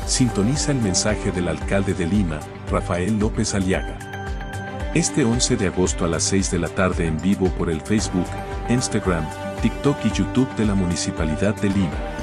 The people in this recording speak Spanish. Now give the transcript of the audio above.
Sintoniza el mensaje del alcalde de Lima, Rafael López Aliaga. Este 11 de agosto a las 6 de la tarde en vivo por el Facebook, Instagram, TikTok y YouTube de la Municipalidad de Lima.